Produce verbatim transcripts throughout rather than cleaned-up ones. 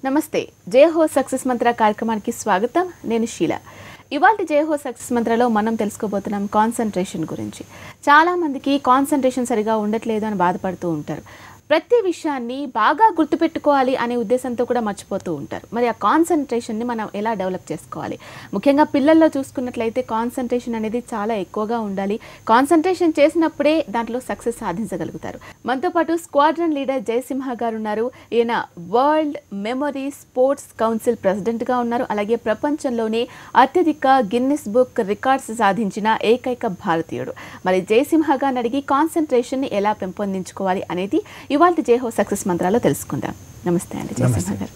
నమస్తే జై హో సక్సెస్ మంత్ర కార్యక్రమానికి స్వాగతం. నేను షీల. ఇవాల్టి జై హో సక్సెస్ మంత్రలో మనం తెలుసుకోబోతున్నాం కాన్సంట్రేషన్ గురించి. చాలామందికి కాన్సంట్రేషన్ సరిగా ఉండట్లేదు అని బాధపడుతూ ఉంటారు. ప్రతి విషయాన్ని బాగా గుర్తుపెట్టుకోవాలి అనే ఉద్దేశంతో కూడా మర్చిపోతూ ఉంటారు. మరి ఆ కాన్సంట్రేషన్ని మనం ఎలా డెవలప్ చేసుకోవాలి? ముఖ్యంగా పిల్లల్లో చూసుకున్నట్లయితే కాన్సంట్రేషన్ అనేది చాలా ఎక్కువగా ఉండాలి. కాన్సంట్రేషన్ చేసినప్పుడే దాంట్లో సక్సెస్ సాధించగలుగుతారు. మనతో పాటు స్క్వాడ్రన్ లీడర్ జయసింహ గారు ఉన్నారు. ఈయన వరల్డ్ మెమరీ స్పోర్ట్స్ కౌన్సిల్ ప్రెసిడెంట్గా ఉన్నారు. అలాగే ప్రపంచంలోనే అత్యధిక గిన్నిస్ బుక్ రికార్డ్స్ సాధించిన ఏకైక భారతీయుడు. మరి జయసింహ గారిని అడిగి కాన్సంట్రేషన్ని ఎలా పెంపొందించుకోవాలి అనేది ఇవాల్టి జై హో సక్సెస్ మంత్రాలో తెలుసుకుందాం. నమస్తే అండి జయసింహ గారు.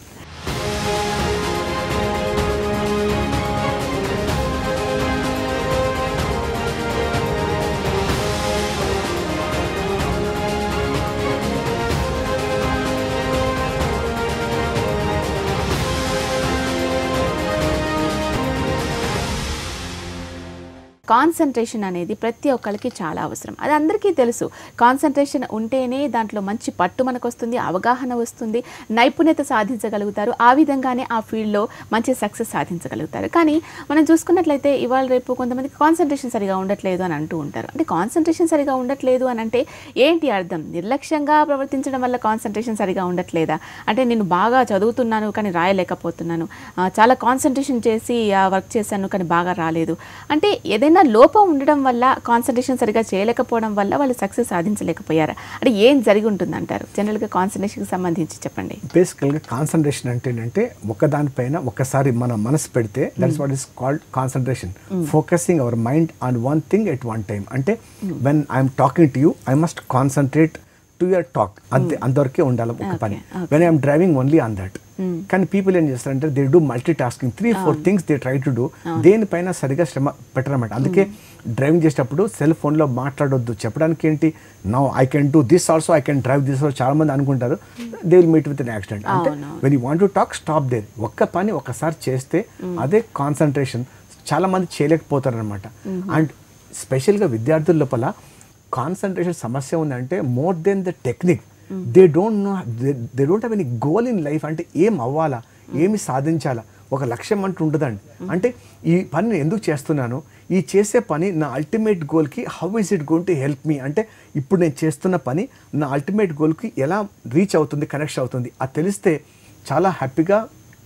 కాన్సంట్రేషన్ అనేది ప్రతి ఒక్కరికి చాలా అవసరం. అది అందరికీ తెలుసు. కాన్సంట్రేషన్ ఉంటేనే దాంట్లో మంచి పట్టు మనకు వస్తుంది, అవగాహన వస్తుంది, నైపుణ్యత సాధించగలుగుతారు. ఆ విధంగానే ఆ ఫీల్డ్లో మంచి సక్సెస్ సాధించగలుగుతారు. కానీ మనం చూసుకున్నట్లయితే ఇవాళ రేపు కొంతమందికి కాన్సంట్రేషన్ సరిగా ఉండట్లేదు అని అంటూ ఉంటారు. అంటే కాన్సంట్రేషన్ సరిగా ఉండట్లేదు అని అంటే ఏంటి అర్థం? నిర్లక్ష్యంగా ప్రవర్తించడం వల్ల కాన్సంట్రేషన్ సరిగా ఉండట్లేదా? అంటే నేను బాగా చదువుతున్నాను కానీ రాయలేకపోతున్నాను, చాలా కాన్సంట్రేషన్ చేసి వర్క్ చేశాను కానీ బాగా రాలేదు అంటే ఏదైనా లోపం ఉండడం వల్ల, కాన్సంట్రేషన్ సరిగా చేయలేకపోవడం వల్ల వాళ్ళు సక్సెస్ సాధించలేకపోయారా? అంటే ఏం జరిగి ఉంటుంది అంటారు జనరల్గా కాన్సంట్రేషన్కి సంబంధించి చెప్పండి. బేసికల్గా కాన్సంట్రేషన్ అంటే ఏంటంటే ఒకదానిపైన ఒకసారి మన మనసు పెడితే that's what is called concentration. Focusing our mind on one thing at one time. అంటే when I'm talking to you I must concentrate to your talk. అంతే, అంతవరకే ఉండాలి ఒక పని. When I'm driving only on that. కానీ people ఏం చేస్తారంటే they do multi tasking, three four things they try to do. దేనిపైన సరిగా శ్రమ పెట్టరన్నమాట. అందుకే డ్రైవింగ్ చేసేటప్పుడు సెల్ ఫోన్లో మాట్లాడొద్దు. చెప్పడానికి ఏంటి, now I can do this also, I can drive this also. చాలా మంది అనుకుంటారు they will meet with an accident. అంటే when you want to talk stop there. ఒక్క పని ఒకసారి చేస్తే అదే కాన్సంట్రేషన్. చాలా మంది చేయలేకపోతారు అనమాట. అండ్ స్పెషల్గా విద్యార్థుల లోపల కాన్సంట్రేషన్ సమస్య ఉందంటే more than the technique, they don't know, they don't have any goal in life. అంటే ఏం అవ్వాలా, ఏమి సాధించాలా, ఒక లక్ష్యం అంటూ ఉంటుందండి. అంటే ఈ పని నేను ఎందుకు చేస్తున్నాను, ఈ చేసే పని నా అల్టిమేట్ గోల్కి how is it going to help me. అంటే ఇప్పుడు నేను చేస్తున్న పని నా అల్టిమేట్ గోల్కి ఎలా రీచ్ అవుతుంది, కనెక్షన్ అవుతుంది, అది తెలిస్తే చాలా హ్యాపీగా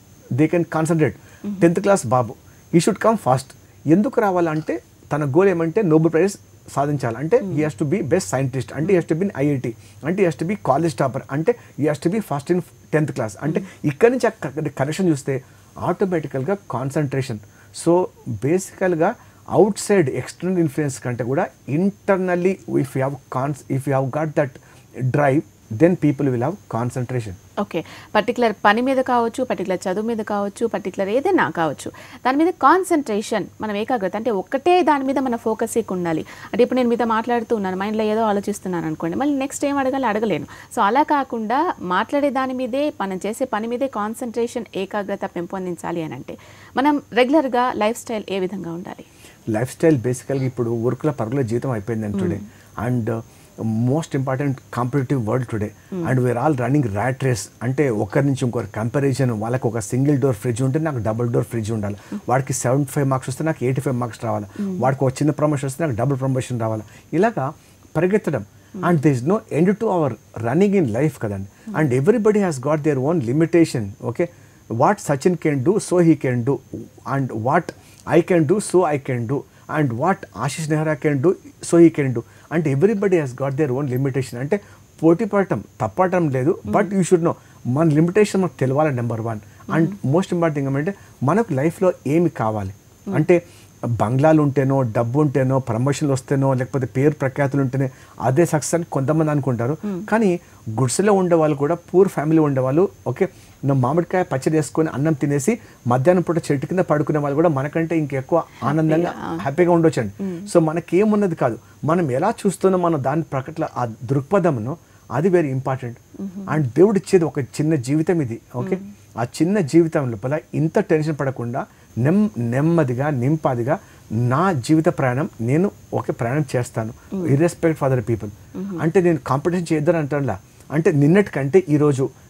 they can concentrate. Tenth class బాబు ఈ షుడ్ కమ్ ఫాస్ట్. ఎందుకు రావాలంటే తన గోల్ ఏమంటే నోబెల్ ప్రైజ్ సాధించాలి. అంటే he has to be best scientist, అంటే he has to be in IIT, అంటే he has to be college topper, అంటే he has to be first in tenth class. అంటే ఇక్కడి నుంచి కనెక్షన్ చూస్తే ఆటోమేటికల్గా కాన్సన్ట్రేషన్. సో బేసికల్గా అవుట్ సైడ్ ఎక్స్టర్నల్ ఇన్ఫ్లుయెన్స్ కంటే కూడా internally if you have cons if you have got that drive then people will have concentration. Okay, particular పని మీద కావచ్చు, పర్టికులర్ చదువు మీద కావచ్చు, పర్టికులర్ ఏదైనా కావచ్చు, దాని మీద కాన్సన్ట్రేషన్, మనం ఏకాగ్రత అంటే ఒక్కటే దాని మీద మన ఫోకస్ ఉండాలి. అంటే ఇప్పుడు నేను మీతో మాట్లాడుతూ ఉన్నాను, మైండ్లో ఏదో ఆలోచిస్తున్నాను అనుకోండి, మళ్ళీ నెక్స్ట్ ఏం అడగాలి అడగలేను. సో అలా కాకుండా మాట్లాడే దాని మీదే, మనం చేసే పని మీదే కాన్సన్ట్రేషన్, ఏకాగ్రత పెంపొందించాలి అని అంటే మనం రెగ్యులర్గా లైఫ్ స్టైల్ ఏ విధంగా ఉండాలి? లైఫ్ స్టైల్ బేసికల్గా ఇప్పుడు వర్క్ల పరుగుల జీవితం అయిపోయిందండి today. And most important competitive world today. And we're all running rat race. అంటే ఒకరి నుంచి ఇంకొకరు కంపారిజన్. వాళ్ళకి ఒక సింగిల్ డోర్ ఫ్రిడ్జ్ ఉంటే నాకు డబుల్ డోర్ ఫ్రిడ్జ్ ఉండాలి, వాడికి సెవెంటీ ఫైవ్ మార్క్స్ వస్తే నాకు ఎయిటీ ఫైవ్ మార్క్స్ రావాలి, వాడికి ఒక చిన్న ప్రమోషన్ వస్తే నాకు డబుల్ ప్రమోషన్ రావాలి. ఇలాగా పరిగెత్తడం. And this no end to our running in life కదండి. And everybody has got their own limitation. Okay, what Sachin can do so he can do, and what I can do so I can do, and what Ashish Nehra can do so he can do. అంటే everybody has got their own limitation. అంటే పోటీ పడటం తప్పటం లేదు, but you should know మన limitation మనకు తెలవాలి number one. And most important ఏమంటే మనకు లైఫ్లో ఏమి కావాలి. అంటే బంగ్లాలు ఉంటేనో, డబ్బు ఉంటేనో, ప్రమోషన్లు వస్తేనో, లేకపోతే పేరు ప్రఖ్యాతులు ఉంటేనే అదే సక్సెస్ అని కొంతమంది అనుకుంటారు. కానీ గుడిసెలో ఉండేవాళ్ళు కూడా, పూర్ ఫ్యామిలీ ఉండేవాళ్ళు, ఓకే నా మామిడికాయ పచ్చడి వేసుకొని అన్నం తినేసి మధ్యాహ్నం పూట చెట్టు కింద పడుకునే వాళ్ళు కూడా మనకంటే ఇంకెక్కువ ఆనందంగా హ్యాపీగా ఉండొచ్చండి. సో మనకేమున్నది కాదు, మనం ఎలా చూస్తున్నాం మనం దాని ప్రకటన ఆ దృక్పథంను, అది వెరీ ఇంపార్టెంట్. అండ్ దేవుడు ఇచ్చేది ఒక చిన్న జీవితం ఇది. ఓకే, ఆ చిన్న జీవితం లోపల ఇంత టెన్షన్ పడకుండా నెమ్ నెమ్మదిగా నింపాదిగా నా జీవిత ప్రయాణం నేను ఒకే ప్రయాణం చేస్తాను, ఇర్రెస్పెక్ట్ ఫర్ అదర్ పీపుల్. అంటే నేను కాంపిటీషన్ చేద్దాను అంటానులా. అంటే నిన్నటికంటే ఈరోజు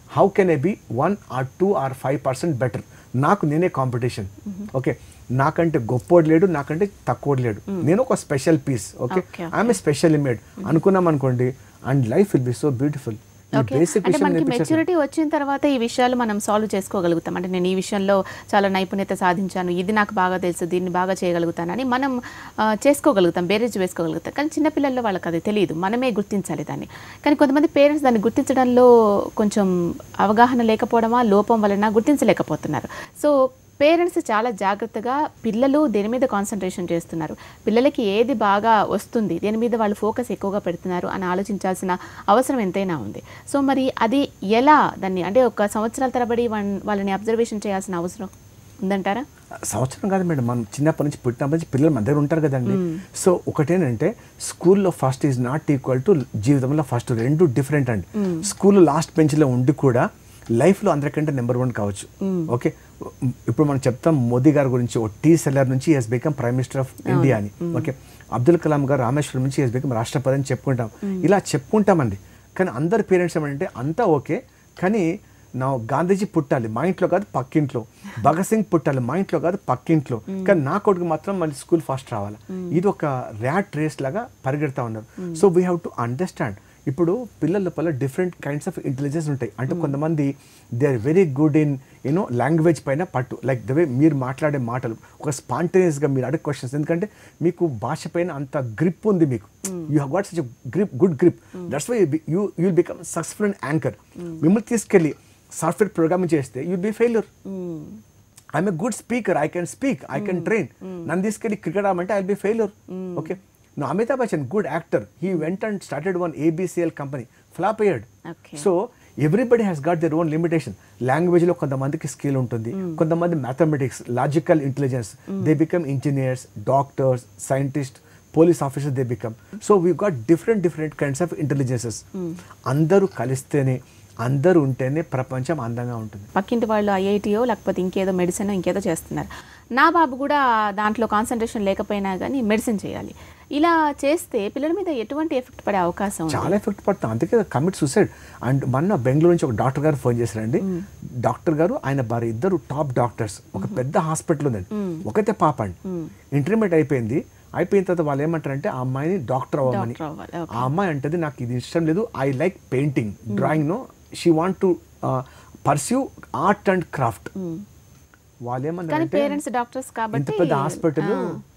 how can I be one or two or five percent better, నాకు నేనే కాంపిటీషన్. ఓకే, నాకంటే గొప్పోడు లేడు, నాకంటే తక్కువడు లేడు, నేను ఒక special piece. Okay, I'm a special image అనుకున్నాం అనుకోండి, and life will be so beautiful. అంటే మనకి మెచ్యూరిటీ వచ్చిన తర్వాత ఈ విషయాలు మనం సాల్వ్ చేసుకోగలుగుతాం. అంటే నేను ఈ విషయంలో చాలా నైపుణ్యత సాధించాను, ఇది నాకు బాగా తెలుసు, దీన్ని బాగా చేయగలుగుతానని మనం చేసుకోగలుగుతాం, బేరేజ్ వేసుకోగలుగుతాం. కానీ చిన్నపిల్లల్లో వాళ్ళకి అది తెలియదు, మనమే గుర్తించాలి దాన్ని. కానీ కొంతమంది పేరెంట్స్ దాన్ని గుర్తించడంలో కొంచెం అవగాహన లేకపోవడమా, లోపం వలన గుర్తించలేకపోతున్నారు. సో పేరెంట్స్ చాలా జాగ్రత్తగా పిల్లలు దేని మీద కాన్సన్ట్రేషన్ చేస్తున్నారు, పిల్లలకి ఏది బాగా వస్తుంది, దేని మీద వాళ్ళు ఫోకస్ ఎక్కువగా పెడుతున్నారు అని ఆలోచించాల్సిన అవసరం ఎంతైనా ఉంది. సో మరి అది ఎలా దాన్ని, అంటే ఒక సంవత్సరాల తరబడి వాళ్ళని అబ్జర్వేషన్ చేయాల్సిన అవసరం ఉందంటారా? సంవత్సరం కాదు మేడం, మనం చిన్నప్పటి నుంచి పుట్టినప్పటి నుంచి పిల్లలు మన దగ్గర ఉంటారు కదండి. సో ఒకటేనంటే స్కూల్లో first is not equal to జీవితంలో ఫస్ట్, రెండు డిఫరెంట్ అండి. స్కూల్లో లాస్ట్ బెంచ్లో ఉండి కూడా లైఫ్లో అందరికంటే నెంబర్ వన్ కావచ్చు. ఓకే, ఇప్పుడు మనం చెప్తాం మోదీ గారి గురించి, ఓ టీ సెల్లర్ నుంచి he's become prime minister of India అని. ఓకే, అబ్దుల్ కలాం గారు రామేశ్వరం నుంచి హెస్ బికమ్ రాష్ట్రపతి అని చెప్పుకుంటాం. ఇలా చెప్పుకుంటామండి. కానీ అందరి పేరెంట్స్ ఏమంటే అంతా ఓకే, కానీ నా గాంధీజీ పుట్టాలి మా ఇంట్లో కాదు పక్కింట్లో, భగత్ సింగ్ పుట్టాలి మా ఇంట్లో కాదు పక్కింట్లో, కానీ నా కొడుకు మాత్రం మళ్ళీ స్కూల్ ఫస్ట్ రావాలి. ఇది ఒక ర్యాట్ రేస్ లాగా పరిగెడతా ఉన్నారు. So we have to understand, ఇప్పుడు పిల్లల లోపల డిఫరెంట్ కైండ్స్ ఆఫ్ ఇంటెలిజెన్స్ ఉంటాయి. అంటే కొంతమంది they are very good in you know language పైన పట్టు, లైక్ ద వే మీరు మాట్లాడే మాటలు ఒక స్పాంటేనియస్గా మీరు అడిగే క్వశ్చన్స్, ఎందుకంటే మీకు భాష పైన అంత గ్రిప్ ఉంది, మీకు you have got such grip, good grip, that's why you you will become successful and anchor. మిమ్మల్ని తీసుకెళ్ళి సాఫ్ట్వేర్ ప్రోగ్రామింగ్ చేస్తే you be failure. I'm a good speaker, I can speak, I can train, నన్ను తీసుకెళ్ళి cricket ఆడమంటే I will be failure. Okay, no, Amitabh Bachchan, good actor, he went and started one A B C L company, flop aired. Okay. So everybody has got their own limitation. Language lo kontamandiki skill untundi, kontamandi mathematics, logical intelligence, they become engineers, doctors, scientists, police officers they become. So we've got different different kinds of intelligences. Andaru kalistene, అందరూ ఉంటేనే ప్రపంచం అందంగా ఉంటుంది. పక్కింటి వాళ్ళు ఐఐటీయో లేకపోతే ఇంకేదో medicine ఇంకేదో చేస్తున్నారు, నా బాబు కూడా దాంట్లో కాన్సన్ట్రేషన్ లేకపోయినా కానీ మెడిసిన్ చేయాలి. ఇలా చేస్తే పిల్లల మీద ఎటువంటి ఎఫెక్ట్ పడే అవకాశం? చాలా ఎఫెక్ట్ పడుతుంది, అందుకే కమిట్ సూసైడ్. అండ్ మొన్న బెంగళూరు నుంచి ఒక డాక్టర్ గారు ఫోన్ చేశారండి. డాక్టర్ గారు ఆయన భార్య ఇద్దరు టాప్ డాక్టర్స్, ఒక పెద్ద హాస్పిటల్ ఉందండి, ఒకతే పాప అండి. ఇంటర్మీడియట్ అయిపోయింది, అయిపోయిన తర్వాత వాళ్ళు ఏమంటారంటే ఆ అమ్మాయిని డాక్టర్ అవ్వమని. ఆ అమ్మాయి అంటది నాకు ఇది ఇష్టం లేదు, I like painting, drawing, no she want to pursue art and craft. వాళ్ళు ఏమన్నారంటే ఇంత పెద్ద హాస్పిటల్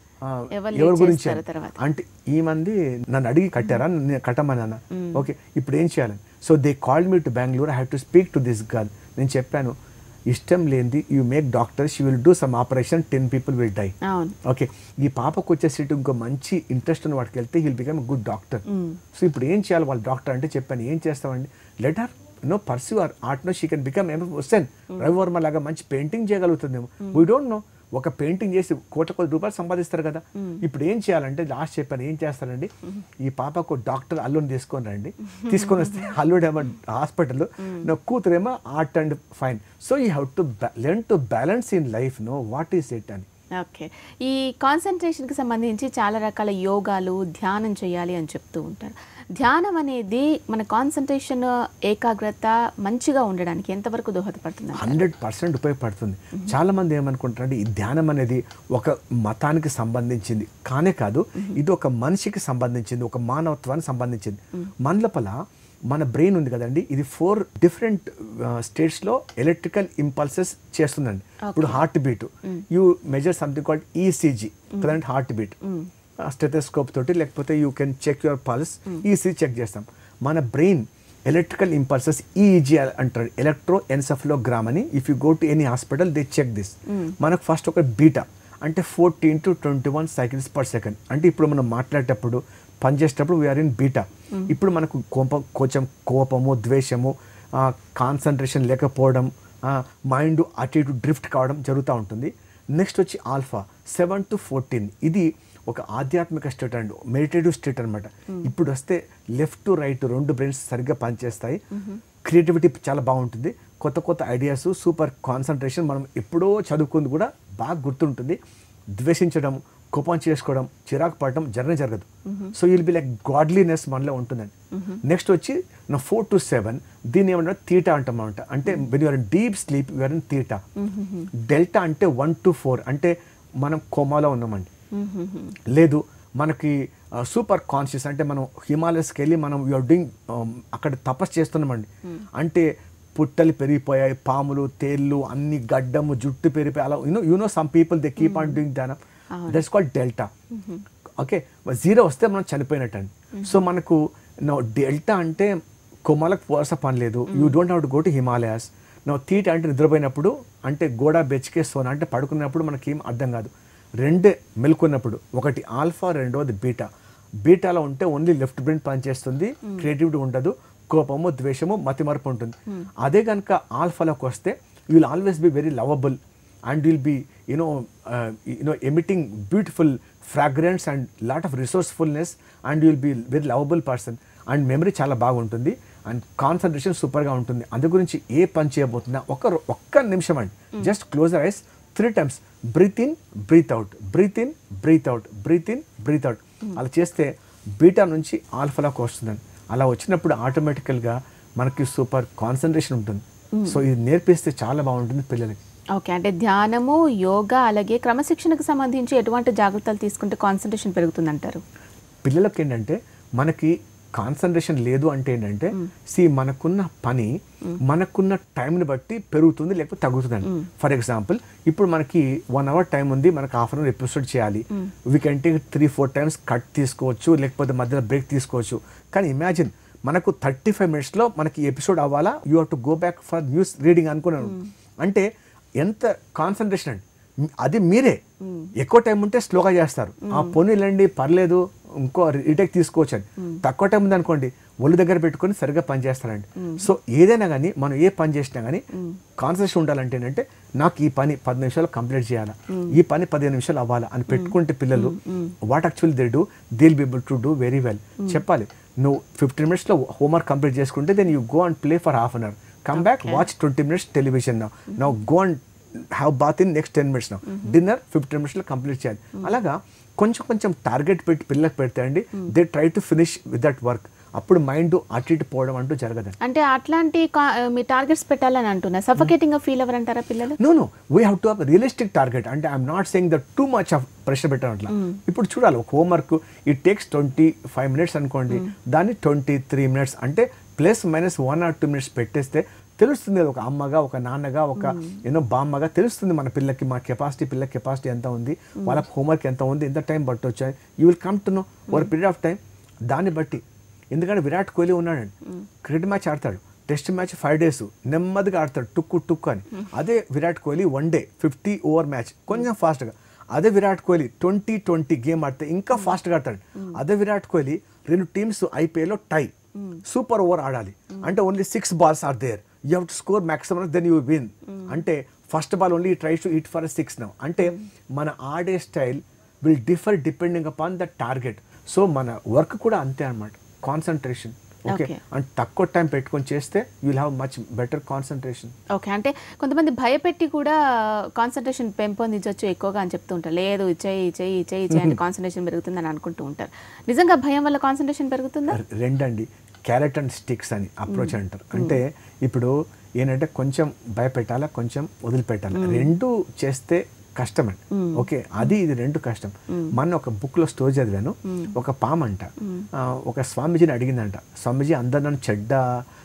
ఎవరి గురించి అంటే ఈ మంది నన్ను అడిగి కట్టారా, నేను కట్టమని అన్న. ఓకే, ఇప్పుడు ఏం చేయాలని? So they called me to Bengaluru, I have to speak to this girl. నేను చెప్పాను ఇష్టం లేనిది you make doctor, she will do some operation, ten people will die. Okay, ఈ పాపకు వచ్చేసి ఇంకో మంచి ఇంట్రెస్ట్ ఉన్న వాటికి వెళ్తే he'll become good doctor. So ఇప్పుడు ఏం చేయాలి వాళ్ళు డాక్టర్ అంటే చెప్పాను, ఏం చేస్తామండి, let her no pursue her art, no she can become M Husain, Ravi Varma లాగా మంచి పెయింటింగ్ చేయగలుగుతుందేమో, వీ డోంట్ నో. ఒక పెయింటింగ్ చేసి కోట్ల కొద్ది రూపాయలు సంపాదిస్తారు కదా. ఇప్పుడు ఏం చేయాలంటే లాస్ట్ చెప్పాను, ఏం చేస్తారండి, ఈ పాపకు డాక్టర్ అల్లుని తీసుకొని రండి, తీసుకొని వస్తే అల్లుడేమో హాస్పిటల్, నా కూతురేమో art and fine. So you have to learn to balance in life, no what is it అని. ఓకే, ఈ కాన్సన్ట్రేషన్కి సంబంధించి చాలా రకాల యోగాలు, ధ్యానం చేయాలి అని చెప్తూ ఉంటారు. ధ్యానం అనేది మన కాన్సన్ట్రేషన్, ఏకాగ్రత మంచిగా ఉండడానికి ఎంతవరకు దోహదపడుతుంది? హండ్రెడ్ పర్సెంట్ ఉపయోగపడుతుంది. చాలా మంది ఏమనుకుంటారంటే ఈ ధ్యానం అనేది ఒక మతానికి సంబంధించింది కానే కాదు, ఇది ఒక మనిషికి సంబంధించింది, ఒక మానవత్వానికి సంబంధించింది. మన లోపల మన బ్రెయిన్ ఉంది కదండి, ఇది ఫోర్ డిఫరెంట్ స్టేట్స్లో ఎలక్ట్రికల్ ఇంపల్సెస్ చేస్తుందండి. ఇప్పుడు heart beat, you measure something called ECG కదండి, హార్ట్ బీట్ స్టెథోస్కోప్ తోటి, లేకపోతే you can check your pulse, ECG check చేస్తాం. మన బ్రెయిన్ ఎలక్ట్రికల్ ఇంపల్సెస్ ఈఈజీ అంటారు, ఎలక్ట్రో ఎన్సెఫలోగ్రామ్ అని. If you go to any hospital they check this. మనకు first ఒక beta అంటే fourteen to twenty one cycles per second, అంటే ఇప్పుడు మనం మాట్లాడేటప్పుడు పనిచేసేటప్పుడు వీఆర్ ఇన్ బీటా. ఇప్పుడు మనకు కోపం, కొంచెం కోపము, ద్వేషము, కాన్సన్ట్రేషన్ లేకపోవడం, మైండ్ అటు ఇటు డ్రిఫ్ట్ కావడం జరుగుతూ ఉంటుంది. నెక్స్ట్ వచ్చి ఆల్ఫా సెవెన్ టు ఫోర్టీన్, ఇది ఒక ఆధ్యాత్మిక స్టేట్ అండ్ మెడిటేటివ్ స్టేట్ అనమాట. ఇప్పుడు వస్తే లెఫ్ట్ టు రైట్ రెండు బ్రెయిన్స్ సరిగ్గా పనిచేస్తాయి, క్రియేటివిటీ చాలా బాగుంటుంది, కొత్త కొత్త ఐడియాస్, సూపర్ కాన్సన్ట్రేషన్, మనం ఎప్పుడో చదువుకుంది కూడా బాగా గుర్తుంటుంది. ద్వేషించడం, కోపం చేసుకోవడం చిరాకు పడడం జరగనే జరగదు. So will be like godliness మనలో ఉంటుందండి. నెక్స్ట్ వచ్చి నా ఫోర్ టు సెవెన్ దీన్ని ఏమన్నా తీటా అంటామంట. అంటే when you're in deep sleep you're in theta. Delta అంటే వన్ టు ఫోర్ అంటే మనం కోమాలో ఉన్నామండి. లేదు మనకి సూపర్ కాన్షియస్ అంటే మనం హిమాలయస్కి వెళ్ళి మనం యూఆర్ డూయింగ్ అక్కడ తపస్సు చేస్తున్నామండి. అంటే పుట్టలు పెరిగిపోయాయి, పాములు తేళ్ళు అన్ని గడ్డము జుట్టు పెరిగిపోయి అలా you know you know some people they keep on doing ధ్యానం. That's called delta. Okay, zero వస్తే మనం చనిపోయినట్టు అండి. సో మనకు నో డెల్టా అంటే కొమ్మలకు పోవాల్సిన పని లేదు. You don't have to go to Himalayas. No theta అంటే నిద్రపోయినప్పుడు అంటే గోడ బెచ్కే సోనా అంటే పడుకున్నప్పుడు మనకి ఏం అర్థం కాదు. రెండే మెలుకున్నప్పుడు ఒకటి ఆల్ఫా, రెండవది బీటా. బీటాలో ఉంటే ఓన్లీ లెఫ్ట్ బ్రెయిన్ పనిచేస్తుంది, క్రియేటివిటీ ఉండదు, కోపము ద్వేషము మతిమరుపు ఉంటుంది. అదే కనుక ఆల్ఫాలోకి వస్తే you will always be very lovable and will be you know you know emitting beautiful fragrance and lot of resourcefulness and will be very lovable person and memory చాలా బాగుంటుంది అండ్ కాన్సన్ట్రేషన్ సూపర్గా ఉంటుంది. అందు గురించి ఏ పని చేయబోతున్నా ఒక ఒక్క నిమిషం అండి, just close eyes three times breathe in breathe out, breathe in breathe out, breathe in breathe out. అలా చేస్తే బీటా నుంచి ఆల్ఫాలోకి వస్తుందండి. అలా వచ్చినప్పుడు ఆటోమేటికల్గా మనకి సూపర్ కాన్సన్ట్రేషన్ ఉంటుంది. సో ఇది నేర్పిస్తే చాలా బాగుంటుంది పిల్లలకి. ఓకే, అంటే ధ్యానము, యోగా అలాగే క్రమశిక్షణకు సంబంధించి ఎటువంటి జాగ్రత్తలు తీసుకుంటే కాన్సన్ట్రేషన్ పెరుగుతుందంటారు? పిల్లలకి ఏంటంటే మనకి కాన్సన్ట్రేషన్ లేదు అంటే ఏంటంటే సి మనకున్న పని మనకున్న టైంని బట్టి పెరుగుతుంది లేకపోతే తగ్గుతుందండి. ఫర్ ఎగ్జాంపుల్ ఇప్పుడు మనకి వన్ అవర్ టైం ఉంది, మనకి హాఫ్ అన్ అవర్ ఎపిసోడ్ చేయాలి. We can take three four times cut తీసుకోవచ్చు లేకపోతే మధ్యలో బ్రేక్ తీసుకోవచ్చు. కానీ ఇమాజిన్ మనకు థర్టీ ఫైవ్ మినిట్స్లో మనకి ఎపిసోడ్ అవ్వాలా, you have to go back for news reading అనుకున్నాను. అంటే ఎంత కాన్సన్ట్రేషన్ అండి. అది మీరే ఎక్కువ టైం ఉంటే స్లోగా చేస్తారు, ఆ పోనీలండి పర్లేదు ఇంకో రీటేక్ తీసుకోవచ్చు అని. తక్కువ టైం ఉంది అనుకోండి ఒళ్ళు దగ్గర పెట్టుకొని సరిగ్గా పని చేస్తారండి. సో ఏదైనా కానీ మనం ఏ పని చేసినా కానీ కాన్సన్ట్రేషన్ ఉండాలంటే ఏంటంటే నాకు ఈ పని పది నిమిషాలు కంప్లీట్ చేయాలా, ఈ పని పదిహేను నిమిషాలు అవ్వాలా అని పెట్టుకుంటే పిల్లలు what actually they do they will be able to do very well. చెప్పాలి నువ్వు ఫిఫ్టీన్ మినిట్స్లో హోంవర్క్ కంప్లీట్ చేసుకుంటే then you go and play for half an hour, come back watch twenty minutes television, now now go and have bath in next ten minutes, now dinner fifteen మినిట్స్లో complete చేయాలి. అలాగా కొంచెం కొంచెం target పెట్టి పిల్లలకు పెడితే అండి they try to finish with that work. అప్పుడు మైండ్ అటు ఇటు పోవడం అంటూ జరగదండి. అంటే అట్లాంటి మీ టార్గెట్స్ పెట్టాలని అంటున్నా, సఫోకేటింగ్ గా ఫీల్ అవ్వరంటారా పిల్లలు? No no we have to have realistic target. అంటే I'm not saying that too much of pressure పెట్టడం అట్లా. ఇప్పుడు చూడాలి ఒక homework it takes twenty five minutes అనుకోండి, దాన్ని ట్వంటీ త్రీ మినిట్స్ అంటే plus minus one or two minutes పెట్టేస్తే తెలుస్తుంది ఒక అమ్మగా ఒక నాన్నగా ఒక ఎన్నో బామ్మగా తెలుస్తుంది మన పిల్లకి మా కెపాసిటీ పిల్ల కెపాసిటీ ఎంత ఉంది, వాళ్ళ హోంవర్క్ ఎంత ఉంది, ఎంత టైం బట్టి వచ్చాయి. You will come to know over period of time. దాన్ని బట్టి ఎందుకంటే విరాట్ కోహ్లీ ఉన్నాడండి, క్రికెట్ మ్యాచ్ ఆడతాడు, టెస్ట్ మ్యాచ్ ఫైవ్ డేస్ నెమ్మదిగా ఆడతాడు టుక్కు టుక్కు అని. అదే Virat Kohli one day fifty over match కొంచెం ఫాస్ట్గా. అదే Virat Kohli twenty twenty game ఆడితే ఇంకా ఫాస్ట్గా ఆడతాడు. అదే విరాట్ కోహ్లీ రెండు టీమ్స్ ఐపీఎల్లో టై సూపర్ ఓవర్ ఆడాలి అంటే only six balls are there, you have to score maximum then you win. అంటే first ball only tries to hit for six now. అంటే మన ఆడే style will differ depending upon the target. So మన work కూడా అంతే అనమాట, concentration. Okay, and తక్కువ time పెట్టుకొని చేస్తే you will have much better concentration. Okay, అంటే కొంతమంది భయపెట్టి కూడా కాన్సన్ట్రేషన్ పెంపొందించవచ్చు ఎక్కువగా అని చెప్తూ ఉంటారు. లేదు చేయి చేయి చేయి చేయి అంటే కాన్సన్ట్రేషన్ పెరుగుతుందని అనుకుంటూ ఉంటారు. నిజంగా భయం వల్ల కాన్సన్ట్రేషన్ పెరుగుతుందా? రెండండి, క్యారెట్ అండ్ స్టిక్స్ అని అప్రోచ్ అంటారు. అంటే ఇప్పుడు ఏంటంటే కొంచెం భయపెట్టాలా కొంచెం వదిలిపెట్టాలి, రెండు చేస్తే కష్టం అండి. ఓకే, అది ఇది రెండు కష్టం. మన ఒక బుక్లో స్టోరీ చదివాను, ఒక పాము అంట ఒక స్వామీజీని అడిగిందంట, స్వామీజీ అందరు నన్ను చెడ్డ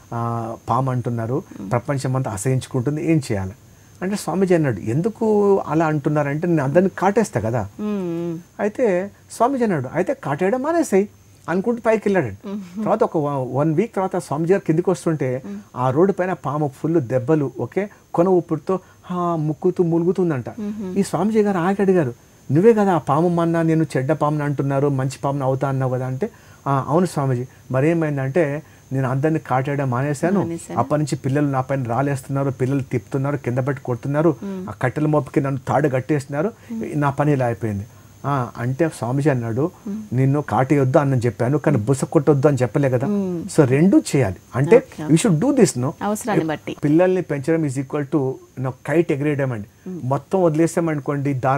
పాము అంటున్నారు, ప్రపంచం అంతా అసహించుకుంటుంది, ఏం చేయాలి అంటే స్వామీజీ అన్నాడు ఎందుకు అలా అంటున్నారంటే నేను అందరిని కాటేస్తా కదా. అయితే స్వామీజీ అన్నాడు అయితే కాటేయడం మానేసాయి అనుకుంటూ పైకి వెళ్ళాడండి. తర్వాత ఒక వన్ వీక్ తర్వాత స్వామిజీ గారు కిందికి వస్తుంటే ఆ రోడ్డు పైన పాము ఫుల్ దెబ్బలు, ఓకే కొన ఊపిరితో ముక్కుతూ ములుగుతుందంట. ఈ స్వామిజీ గారు ఆగి అడిగారు నువ్వే కదా ఆ పాము మన్నా నేను చెడ్డ పాముని అంటున్నారు మంచి పాముని అవుతా అన్నావు కదా అంటే అవును స్వామిజీ, మరేమైందంటే నేను అందరినీ కాటేయడం మానేశాను, అప్పటి నుంచి పిల్లలు నా పైన రాలేస్తున్నారు, పిల్లలు తిప్పుతున్నారు, కింద పెట్టి కొడుతున్నారు, ఆ కట్టెల మోపుకి నన్ను తాడు కట్టేస్తున్నారు, నా పని ఇలా అయిపోయింది. అంటే స్వామిజీ అన్నాడు నిన్ను కాటేయొద్దు అని చెప్పాను కానీ బుస కొట్టొద్దు అని చెప్పలే కదా. సో రెండు చేయాలి అంటే you should do this. No పిల్లల్ని పెంచడం ఈజ్ ఈక్వల్ టు కైట్ ఎగరేయడం అండి. మొత్తం వదిలేసామనుకోండి దారం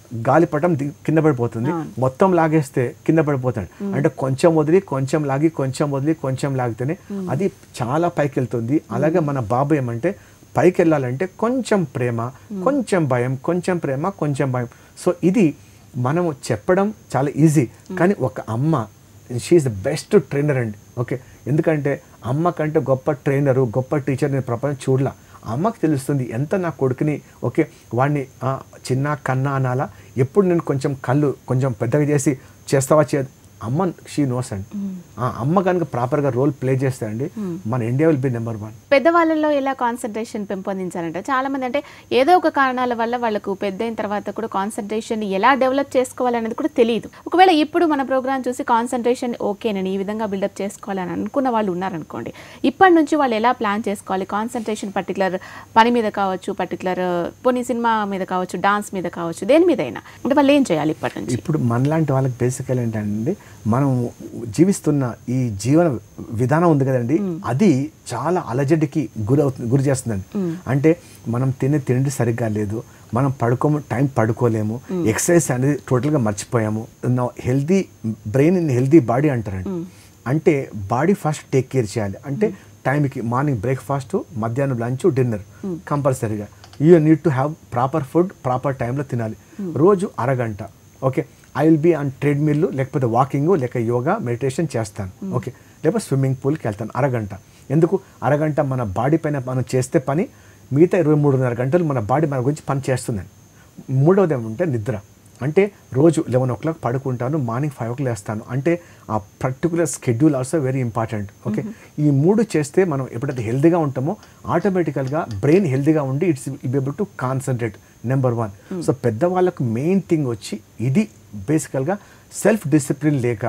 గాలిపటం ది- కింద పడిపోతుంది, మొత్తం లాగేస్తే కింద పడిపోతాడు. అంటే కొంచెం వదిలి కొంచెం లాగి కొంచెం వదిలి కొంచెం లాగితేనే అది చాలా పైకి వెళ్తుంది. అలాగే మన బాబు ఏమంటే పైకి వెళ్ళాలంటే కొంచెం ప్రేమ, కొంచెం భయం, కొంచెం ప్రేమ, కొంచెం భయం. సో ఇది మనము చెప్పడం చాలా ఈజీ, కానీ ఒక అమ్మ షీఈస్ ద బెస్ట్ ట్రైనర్ అండి. ఓకే, ఎందుకంటే అమ్మ కంటే గొప్ప ట్రైనరు, గొప్ప టీచర్ నేను ప్రపంచం చూడలా. అమ్మకి తెలుస్తుంది ఎంత నా కొడుకుని ఓకే వాడిని చిన్న కన్నా అనాలా, ఎప్పుడు నేను కొంచెం కళ్ళు కొంచెం పెద్దగా చేసి చేస్తావా చే అమ్మ షీ నోస్ అండి. ఆ అమ్మ కనుక ప్రాపర్గా రోల్ ప్లే చేస్తే అండి మన India will be number one. పెద్దవాళ్ళలో ఎలా కాన్సన్ట్రేషన్ పెంపొందించాలంటే చాలా మంది అంటే ఏదో ఒక కారణాల వల్ల వాళ్ళకు పెద్ద అయిన తర్వాత కూడా కాన్సన్ట్రేషన్ ఎలా డెవలప్ చేసుకోవాలనేది కూడా తెలియదు. ఒకవేళ ఇప్పుడు మన ప్రోగ్రామ్ చూసి కాన్సన్ట్రేషన్ ఓకే నేను ఈ విధంగా బిల్డప్ చేసుకోవాలని అనుకున్న వాళ్ళు ఉన్నారనుకోండి, ఇప్పటి నుంచి వాళ్ళు ఎలా ప్లాన్ చేసుకోవాలి కాన్సన్ట్రేషన్, పర్టికులర్ పని మీద కావచ్చు, పర్టికులర్ పోనీ సినిమా మీద కావచ్చు, డాన్స్ మీద కావచ్చు, దేని మీద అయినా అంటే వాళ్ళు ఏం చేయాలి ఇప్పటి నుంచి? ఇప్పుడు మనలాంటి వాళ్ళకి బేసికల్ ఏంటంటే మనం జీవిస్తున్న ఈ జీవన విధానం ఉంది కదండి, అది చాలా అలజడికి గురి అవుతుంది గురి చేస్తుందండి. అంటే మనం తినే తిండి సరిగ్గా లేదు, మనం పడుకోము టైం పడుకోలేము, ఎక్సర్సైజ్ అనేది టోటల్గా మర్చిపోయాము. Healthy brain in healthy body అంటారండి. అంటే బాడీ ఫస్ట్ టేక్ కేర్ చేయాలి. అంటే టైంకి మార్నింగ్ బ్రేక్ఫాస్ట్, మధ్యాహ్నం లంచ్, డిన్నర్ కంపల్సరీగా. You need to have proper food, proper టైంలో తినాలి. రోజు అరగంట okay I will be on treadmill, లేకపోతే వాకింగ్, లేక యోగా మెడిటేషన్ చేస్తాను. ఓకే, లేకపోతే స్విమ్మింగ్ పూల్కి వెళ్తాను అరగంట. ఎందుకు అరగంట మన బాడీ పైన మనం చేస్తే పని మిగతా ఇరవై మూడున్నర గంటలు మన బాడీ మన గురించి పని చేస్తుందండి. మూడవది ఏమంటే నిద్ర. అంటే రోజు లెవెన్ ఓ క్లాక్ పడుకుంటాను, మార్నింగ్ ఫైవ్ ఓ క్లాక్ లేస్తాను. అంటే ఆ particular schedule also very important. Okay, ఈ మూడు చేస్తే మనం ఎప్పుడైతే హెల్తీగా ఉంటామో ఆటోమేటికల్గా బ్రెయిన్ హెల్తీగా ఉండి it's will be able to concentrate number one. So పెద్దవాళ్ళకు మెయిన్ థింగ్ వచ్చి ఇది బేసికల్గా సెల్ఫ్ డిసిప్లిన్ లేక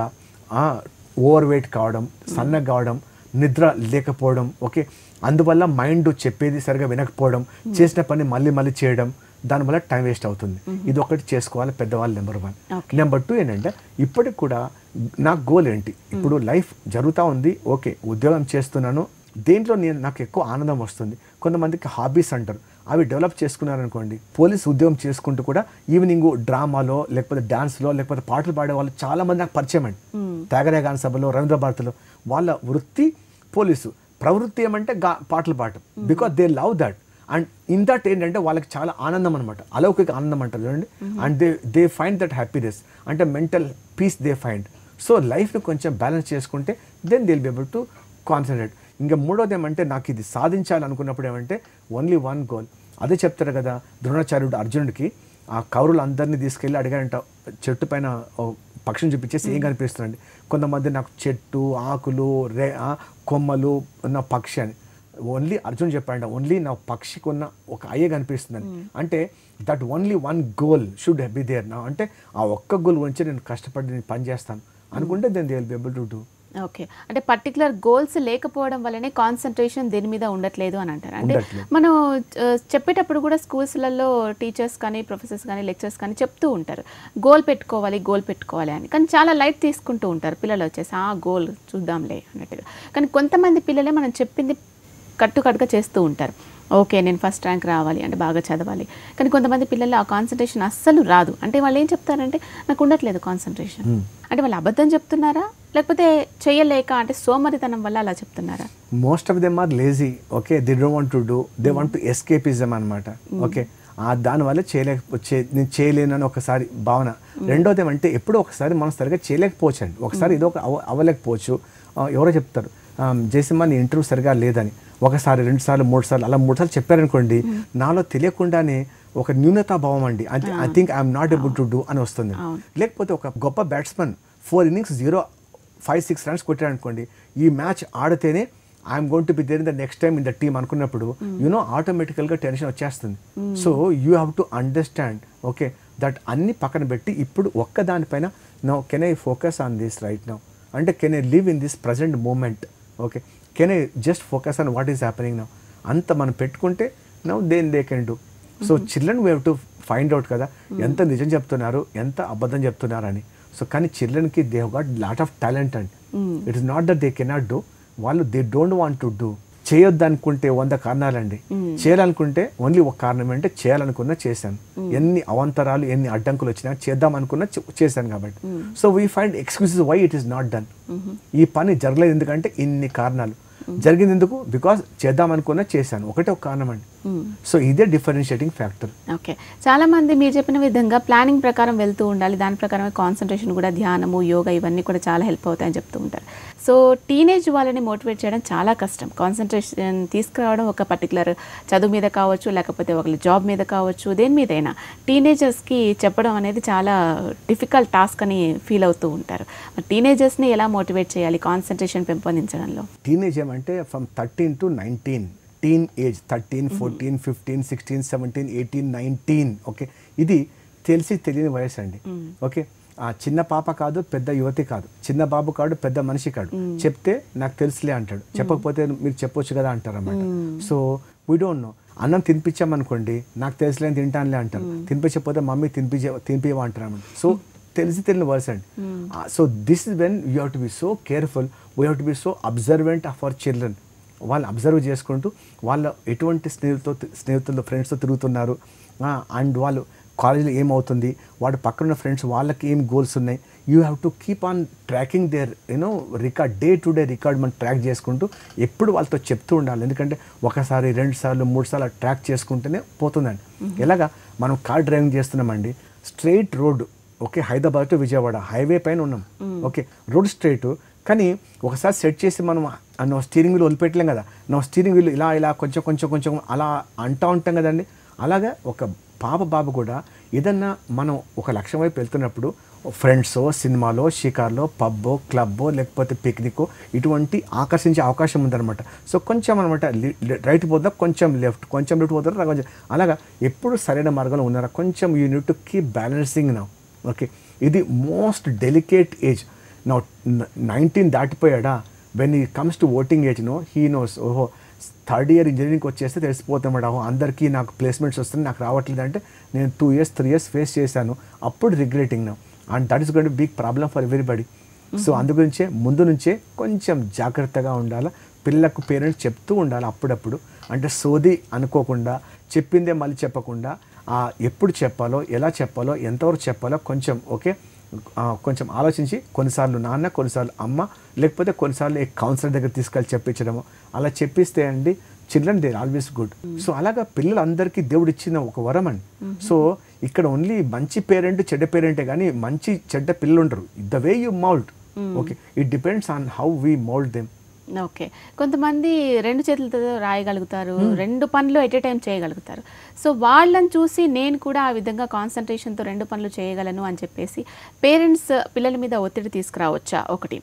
ఓవర్ వెయిట్ కావడం, సన్నగా కావడం, నిద్ర లేకపోవడం. ఓకే, అందువల్ల మైండ్ చెప్పేది సరిగా వినకపోవడం, చేసిన పని మళ్ళీ మళ్ళీ చేయడం, దానివల్ల టైం వేస్ట్ అవుతుంది. ఇది ఒకటి చేసుకోవాలి పెద్దవాళ్ళు నెంబర్ వన్. నెంబర్ టూ ఏంటంటే ఇప్పటికి కూడా నా గోల్ ఏంటి, ఇప్పుడు లైఫ్ జరుగుతూ ఉంది, ఓకే ఉద్యోగం చేస్తున్నాను, దేంట్లో నేను నాకు ఎక్కువ ఆనందం వస్తుంది. కొంతమందికి హాబీస్ అంటారు, అవి డెవలప్ చేసుకున్నారనుకోండి. పోలీస్ ఉద్యోగం చేసుకుంటూ కూడా ఈవినింగ్ డ్రామాలో, లేకపోతే డాన్స్లో, లేకపోతే పాటలు పాడే వాళ్ళు చాలా మంది నాకు పరిచయం అండి. త్యాగరాయ గాన సభలో, రవీంద్ర భారతిలో. వాళ్ళ వృత్తి పోలీసు, ప్రవృత్తి ఏమంటే గా పాటలు పాడటం. Because they love that. And in that ఏంటంటే వాళ్ళకి చాలా ఆనందం అనమాట, అలౌకిక ఆనందం అంటారు చూడండి. And they they find that happiness, అంటే mental peace they find. So లైఫ్ని కొంచెం బ్యాలెన్స్ చేసుకుంటే then they will be able to concentrate. ఇంకా మూడోది ఏమంటే నాకు ఇది సాధించాలనుకున్నప్పుడు ఏమంటే ఓన్లీ వన్ గోల్. అదే చెప్తారు కదా ద్రోణాచార్యుడు అర్జునుడికి, ఆ కౌరులు అందరినీ తీసుకెళ్ళి అడిగారంట చెట్టు పైన పక్షిని చూపించేసి ఏం కనిపిస్తుందండి. కొంతమంది నాకు చెట్టు, ఆకులు, రే కొమ్మలు ఉన్న పక్షి అని. ఓన్లీ అర్జున్ చెప్పాడంట ఓన్లీ నా పక్షికి ఉన్న ఒక అయ్యే కనిపిస్తుందని. అంటే that only one goal should be there నా. అంటే ఆ ఒక్క గోల్ గురించి నేను కష్టపడి నేను పని చేస్తాను అనుకుంటే then they will be able to do. Okay, అంటే పర్టికులర్ గోల్స్ లేకపోవడం వల్లనే కాన్సన్ట్రేషన్ దేని మీద ఉండట్లేదు అని అంటారు. అంటే మనం చెప్పేటప్పుడు కూడా స్కూల్స్లలో టీచర్స్ కానీ, ప్రొఫెసర్స్ కానీ, లెక్చర్స్ కానీ చెప్తూ ఉంటారు గోల్ పెట్టుకోవాలి, గోల్ పెట్టుకోవాలి అని. కానీ చాలా లైట్ తీసుకుంటూ ఉంటారు పిల్లలు వచ్చేసి, ఆ గోల్ చూద్దాంలే అన్నట్టుగా. కానీ కొంతమంది పిల్లలే మనం చెప్పింది కట్టుకట్టుగా చేస్తూ ఉంటారు. ఓకే నేను ఫస్ట్ ర్యాంక్ రావాలి అంటే బాగా చదవాలి, కానీ కొంతమంది పిల్లలు ఆ కాన్సన్ట్రేషన్ అస్సలు రాదు. అంటే వాళ్ళు ఏం చెప్తారంటే నాకు ఉండట్లేదు కాన్సన్ట్రేషన్ అంటే వాళ్ళు అబద్ధం చెప్తున్నారా, లేకపోతే చేయలేక అంటే సోమరితనం వల్ల అలా చెప్తున్నారా? Most of them are lazy. Okay, they don't want to do, they want to escapism అనమాట. ఓకే, దానివల్ల చేయలేకపో నేను చేయలేనని ఒకసారి భావన. రెండోది ఏమంటే ఎప్పుడో ఒకసారి మనం సరిగ్గా చేయలేకపోవచ్చు అండి, ఒకసారి ఏదో ఒక అవ అవ్వలేకపోవచ్చు. ఎవరో చెప్తారు జయసింహ నీ ఇంటర్వ్యూ సరిగా లేదని, ఒకసారి రెండు సార్లు మూడు సార్లు అలా మూడు సార్లు చెప్పారనుకోండి, నాలో తెలియకుండానే ఒక న్యూనతాభావం అండి, అంటే I think I'm not able to do అని వస్తుంది. లేకపోతే ఒక గొప్ప batsmen four innings zero five six runs కొట్టారనుకోండి, ఈ మ్యాచ్ ఆడితేనే I'm going to be there in the next time in the team అనుకున్నప్పుడు యూనో ఆటోమేటికల్గా టెన్షన్ వచ్చేస్తుంది. So you have to understand okay that అన్ని పక్కన పెట్టి ఇప్పుడు ఒక్క దానిపైన now can I focus on this right now, అంటే can I live in this present moment. Okay, can I just focus on what is happening now. అంత మనం పెట్టుకుంటే now then they can do. So children we have to find out కదా ఎంత నిజం చెప్తున్నారు, ఎంత అబద్ధం చెప్తున్నారు అని. సో కానీ చిల్డ్రన్కి they have got lot of talent and it is not that they cannot do, వాళ్ళు they don't want to do. చేయొద్దు అనుకుంటే వంద కారణాలండి, చేయాలనుకుంటే ఓన్లీ ఒక కారణం అంటే చేయాలనుకున్నా చేశాను. ఎన్ని అవాంతరాలు ఎన్ని అడ్డంకులు వచ్చినా చేద్దాం అనుకున్నా చేశాను కాబట్టి. So we find excuses why it is not done. ఈ పని జరగలేదు ఎందుకంటే ఇన్ని కారణాలు. జరిగింది ఎందుకు? బికాస్ చేద్దాం అనుకున్నా చేశాను, ఒకటే ఒక కారణం అండి. సో ఇదే డిఫరెన్షియేటింగ్ ఫ్యాక్టర్. ఓకే, చాలా మంది మీరు చెప్పిన విధంగా ప్లానింగ్ ప్రకారం వెళ్తూ ఉండాలి, దాని ప్రకారమే కాన్సన్ట్రేషన్ కూడా, ధ్యానము, యోగా ఇవన్నీ కూడా చాలా హెల్ప్ అవుతాయని చెప్తూ ఉంటారు. సో టీనేజ్ వాళ్ళని మోటివేట్ చేయడం చాలా కష్టం. కాన్సన్ట్రేషన్ తీసుకురావడం ఒక పర్టికులర్ చదువు మీద కావచ్చు, లేకపోతే ఒక జాబ్ మీద కావచ్చు, దేని మీదైనా టీనేజర్స్కి చెప్పడం అనేది చాలా డిఫికల్ట్ టాస్క్ అని ఫీల్ అవుతూ ఉంటారు. మరి టీనేజర్స్ని ఎలా మోటివేట్ చేయాలి కాన్సన్ట్రేషన్ పెంపొందించడంలో? టీనేజ్ ఏమంటే from thirteen to nineteen, teen age, thirteen fourteen fifteen sixteen seventeen eighteen nineteen. Okay, ఇది తెలిసి తెలియని వయసు అండి. ఓకే, ఆ చిన్న పాప కాదు, పెద్ద యువతి కాదు, చిన్న బాబు కాదు, పెద్ద మనిషి కాదు. చెప్తే నాకు తెలుసులే అంటాడు, చెప్పకపోతే మీరు చెప్పొచ్చు కదా అంటారు అన్నమాట. So we don't know. అన్నం తినిపించామనుకోండి, నాకు తెలుసులే తింటానులే అంటారు. తినిపించకపోతే మమ్మీ తినిపించే తినిపివా అంటారు అన్నమాట. సో తెలిసి తెలియని వర్స్ అండి. So this is when you have to be so careful, we have to be so observant of our children. వాళ్ళు అబ్జర్వ్ చేసుకుంటూ వాళ్ళ ఎటువంటి స్నేహితులతో స్నేహితులతో ఫ్రెండ్స్తో తిరుగుతున్నారు, అండ్ వాళ్ళు కాలేజీలో ఏమవుతుంది, వాడు పక్కన ఉన్న ఫ్రెండ్స్ వాళ్ళకి ఏం గోల్స్ ఉన్నాయి. You have to keep on tracking their you know record, day to day record మనం ట్రాక్ చేసుకుంటూ ఎప్పుడు వాళ్ళతో చెప్తూ ఉండాలి. ఎందుకంటే ఒకసారి రెండు సార్లు మూడు సార్లు ట్రాక్ చేసుకుంటేనే పోతుందండి. ఎలాగా మనం కార్ డ్రైవింగ్ చేస్తున్నామండి, straight road, okay, Hyderabad to Vijayawada highway పైన ఉన్నాం. ఓకే, రోడ్ స్ట్రైట్, కానీ ఒకసారి సెట్ చేసి మనం నా స్టీరింగ్ వీల్ వదిలిపెట్టలేం కదా. నా స్టీరింగ్ వీల్ ఇలా ఇలా కొంచెం కొంచెం కొంచెం అలా అంటూ ఉంటాం కదండి. అలాగే ఒక పాప బాబు కూడా ఏదన్నా మనం ఒక లక్ష్యం వైపు వెళ్తున్నప్పుడు ఫ్రెండ్సో, సినిమాలో, షికార్లో, పబ్బో, క్లబ్బో, లేకపోతే పిక్నికో ఇటువంటి ఆకర్షించే అవకాశం ఉందన్నమాట. సో కొంచెం అనమాట రైట్ పోతుందా, కొంచెం లెఫ్ట్, కొంచెం లెఫ్ట్ పోతారా, కొంచెం అలాగా ఎప్పుడు సరైన మార్గంలో ఉన్నారా, కొంచెం you need to keep balancing now. Okay, ఇది most delicate age. Now nineteen దాటిపోయాడా, when he comes to voting age no he knows, ఓహో థర్డ్ ఇయర్ ఇంజనీరింగ్కి వచ్చేస్తే తెలిసిపోతామట, ఓహో అందరికీ నాకు ప్లేస్మెంట్స్ వస్తుంది, నాకు రావట్లేదు అంటే నేను two years three years face చేశాను, అప్పుడు regretting now, and that is going to big problem for everybody. So అందు గురించే ముందు నుంచే కొంచెం జాగ్రత్తగా ఉండాలి, పిల్లలకు పేరెంట్స్ చెప్తూ ఉండాలి అప్పుడప్పుడు. అంటే సోది అనుకోకుండా, చెప్పిందే మళ్ళీ చెప్పకుండా, ఎప్పుడు చెప్పాలో, ఎలా చెప్పాలో, ఎంతవరకు చెప్పాలో కొంచెం ఓకే కొంచెం ఆలోచించి, కొన్నిసార్లు నాన్న, కొన్నిసార్లు అమ్మ, లేకపోతే కొన్నిసార్లు ఏ కౌన్సిలర్ దగ్గర తీసుకెళ్ళి చెప్పించడము, అలా చెప్పిస్తే అండి children they always good. So అలాగా పిల్లలందరికీ దేవుడు ఇచ్చిన ఒక వరం అండి. సో ఇక్కడ ఓన్లీ మంచి పేరెంట్ చెడ్డ పేరెంటే కానీ మంచి చెడ్డ పిల్లలు ఉంటారు. The way you mould, okay, it depends on how we mould them. Okay, కొంతమంది రెండు చేతులతో రాయగలుగుతారు, రెండు పనులు ఎట్ ఏ టైం చేయగలుగుతారు. సో వాళ్ళని చూసి నేను కూడా ఆ విధంగా కాన్సన్ట్రేషన్తో రెండు పనులు చేయగలను అని చెప్పేసి పేరెంట్స్ పిల్లల మీద ఒత్తిడి తీసుకురావచ్చా? ఒకటి,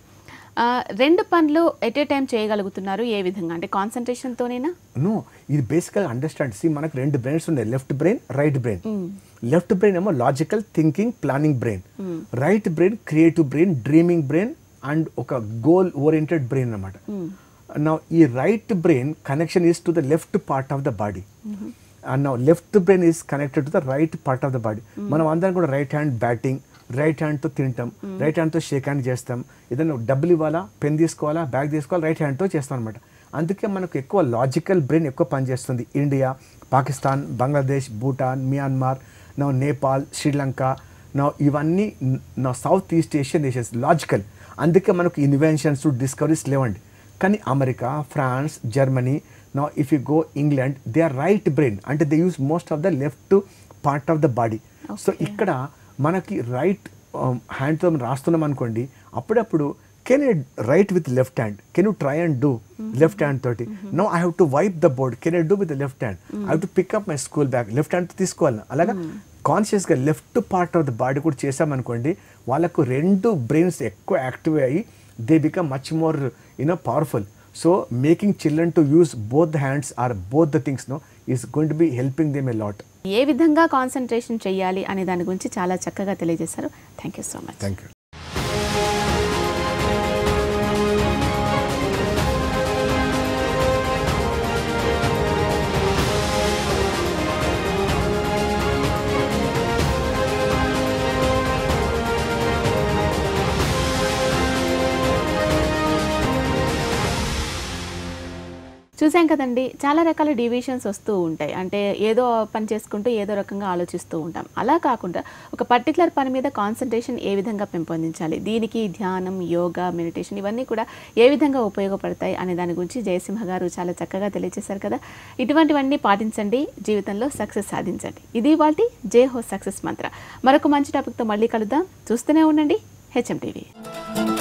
రెండు పనులు ఎట్ ఏ టైం చేయగలుగుతున్నారు ఏ విధంగా, అంటే కాన్సన్ట్రేషన్తోనేనా? నో, ఇది బేసికల్గా అండర్స్టాండ్. సి మనకు రెండు బ్రెయిన్స్ ఉన్నాయి, left brain, right brain. Left brain ఏమో logical thinking planning brain, right brain creative brain, dreaming brain and ఒక గోల్ ఓరియంటెడ్ బ్రెయిన్ అన్నమాట. నా ఈ right brain connection is to the left part of the body, and నా left brain is connected to the right part of the body. మనం అందరం కూడా right hand batting, right హ్యాండ్తో తింటాం, రైట్ హ్యాండ్తో షేక్ హ్యాండ్ చేస్తాం, ఏదైనా డబ్బులు ఇవ్వాలా, పెన్ తీసుకోవాలా, బ్యాగ్ తీసుకోవాలా, రైట్ హ్యాండ్తో చేస్తాం అనమాట. అందుకే మనకు ఎక్కువ లాజికల్ బ్రెయిన్ ఎక్కువ పనిచేస్తుంది. ఇండియా, పాకిస్తాన్, బంగ్లాదేశ్, భూటాన్, మియాన్మార్, నా నేపాల్, శ్రీలంక, నా ఇవన్నీ నా south east Asian nations logical. అందుకే మనకు ఇన్వెన్షన్స్, డిస్కవరీస్ లేవండి. కానీ అమెరికా, ఫ్రాన్స్, జర్మనీ, నా if you go England, they are right brain, అంటే they use most of the left part of the body. So ఇక్కడ మనకి రైట్ హ్యాండ్తో రాస్తున్నాం అనుకోండి, అప్పుడప్పుడు can you write with left hand, can you try and do left hand తోటి. No I have to wipe the board, can you do with left hand, I have to pick up my school bag, left హ్యాండ్తో తీసుకోవాలి. అలాగా కాన్షియస్గా left part of the body కూడా చేసామనుకోండి, వాళ్ళకు రెండు బ్రెయిన్స్ ఎక్కువ యాక్టివ్ అయ్యి they become much more you know powerful. So making children to use both the hands or both the things no is going to be helping them a lot. ఏ విధంగా concentration చేయాలి అనే దాని గురించి చాలా చక్కగా తెలియజేశారు. Thank you so much. Thank you. చూసాం కదండి, చాలా రకాల డివిజన్స్ వస్తూ ఉంటాయి. అంటే ఏదో పని చేసుకుంటూ ఏదో రకంగా ఆలోచిస్తూ ఉంటాం. అలా కాకుండా ఒక పర్టికులర్ పని మీద కాన్సన్ట్రేషన్ ఏ విధంగా పెంపొందించాలి, దీనికి ధ్యానం, యోగా, మెడిటేషన్ ఇవన్నీ కూడా ఏ విధంగా ఉపయోగపడతాయి అనే దాని గురించి జయసింహ గారు చాలా చక్కగా తెలియజేశారు కదా. ఇటువంటివన్నీ పాటించండి, జీవితంలో సక్సెస్ సాధించండి. ఇది వాటి జే హో సక్సెస్ మంత్ర. మరొక మంచి టాపిక్తో మళ్ళీ కలుద్దాం. చూస్తూనే ఉండండి హెచ్ఎం టీవీ.